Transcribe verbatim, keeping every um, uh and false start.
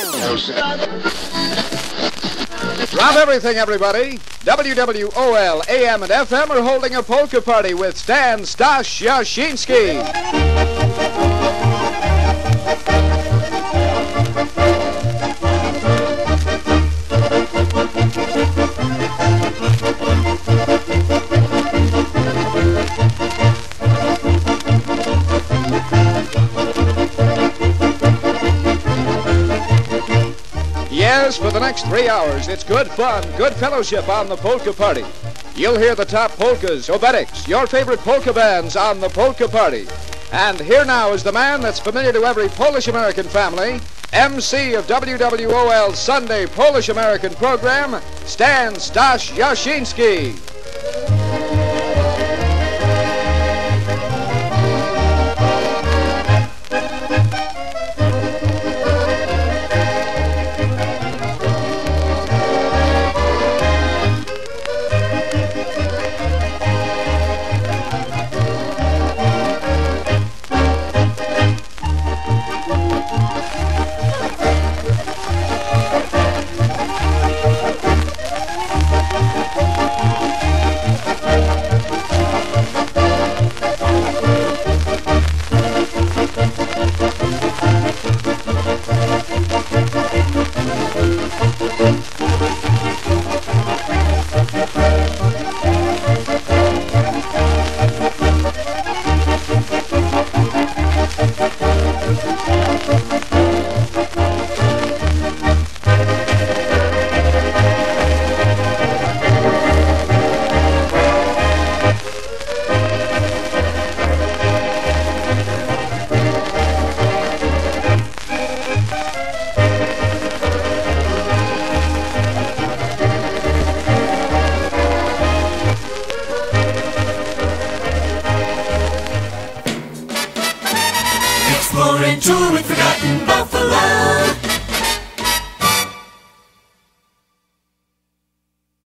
Drop everything, everybody. W W O L, A M and F M are holding a polka party with Stan Stash Jasinski. Yes, for the next three hours, it's good fun, good fellowship on the polka party. You'll hear the top polkas, obetics, your favorite polka bands on the polka party. And here now is the man that's familiar to every Polish-American family, M C of W W O L's Sunday Polish-American program, Stan Stash Jasinski. Exploring tour with forgotten buffalo.